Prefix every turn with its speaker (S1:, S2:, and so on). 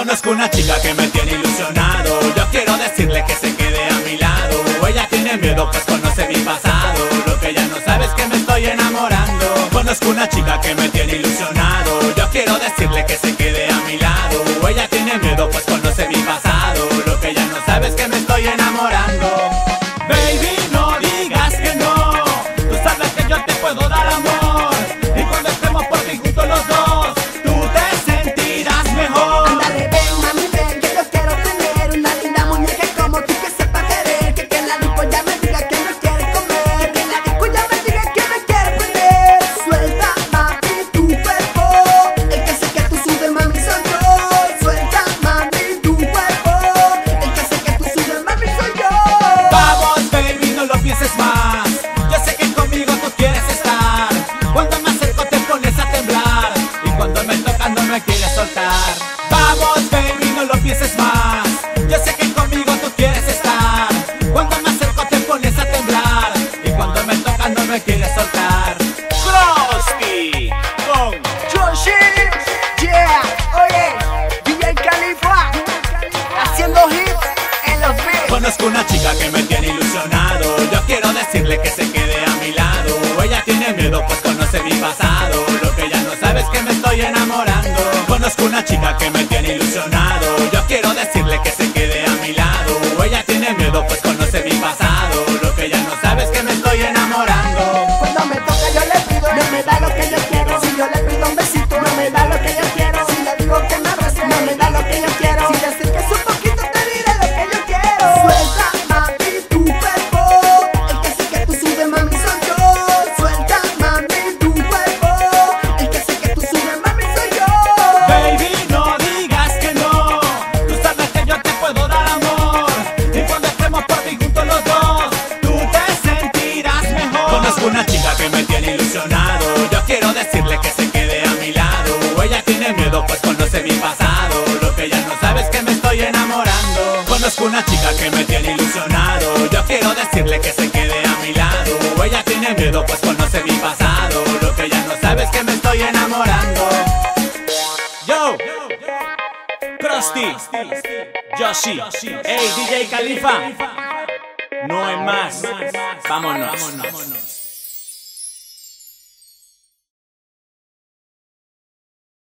S1: Conozco una chica que me tiene ilusionado. Yo quiero decirle que se quede a mi lado. Ella tiene miedo pues conoce mi pasado. Lo que ella no sabe es que me estoy enamorando. Conozco una chica que me tiene ilusionado. Yo quiero decirle que se quede a mi lado. Ella tiene miedo pues conoce mi pasado. Lo que ella no sabe es que me estoy enamorando. Baby, no digas que no. Tú sabes que yo te puedo dar amor. Y cuando estemos por fin juntos los dos, tú te sentirás mejor.
S2: Ándale, ven, mami, ven, que yo quiero tener una linda muñeca como tú que sepa querer. Que en la disco ya me diga que me quiere comer. Que en la disco ya me diga que me quiere prender. Suelta, mami, tu cuerpo. El que sé que tú subes, mami, soy yo. Suelta, mami, tu cuerpo. El que sé que tú subes, mami, soy yo.
S1: Vamos, baby, no lo pienses más. Yo sé que conmigo tú quieres estar. Cuando me acerco te pones a temblar. Y cuando me tocas no me quieres soltar. Vamos, baby, no lo pienses más. Yo sé que conmigo tú quieres estar. Cuando me acerco te pones a temblar. Y cuando me tocas no me quieres soltar. Krusty con
S2: Joshi, yeah, oye, DJ Khalifa, haciendo hits en los beats.
S1: Conozco una chica que me tiene ilusionado. Yo quiero decirle que se quede a mi lado. Ella tiene miedo pues conoce mi pasado. Lo que ella no sabe es que me estoy enamorando. Conozco una chica que me tiene ilusionado. Yo quiero decirle que se quede a mi lado. Ella tiene miedo pues conoce mi pasado. Lo que ella no sabe es que me estoy enamorando.
S2: Cuando me toca yo le pido, no me da lo que yo quiero. Si yo le pido un besito, no me da lo que yo quiero. Si le digo que me abrace, no me da lo que yo quiero. Si decir que es un poquito, te diré lo que yo quiero. Suelta, mami, tu cuerpo. El que sé que tú subes, mami, soy yo. Suelta, mami, tu cuerpo. El que sé que tú subes, mami, soy yo.
S1: Baby, no digas que no. Tú sabes que yo te puedo dar amor. Y cuando estemos por fin juntos los dos, tú te sentirás mejor. Conozco una chica que me tiene ilusionado. Yo quiero decirle que se quede a mi lado. Ella tiene miedo pues conoce mi pasado. Lo que ella no sabe es que me estoy enamorando. Conozco una chica que me tiene ilusionado. Yo quiero decirle que se quede a mi lado. Ella tiene miedo pues conoce mi pasado. Lo que ella no sabe es que me estoy enamorando. Yo, Krusty, Joshi, hey DJ Khalifa. No hay más, vámonos.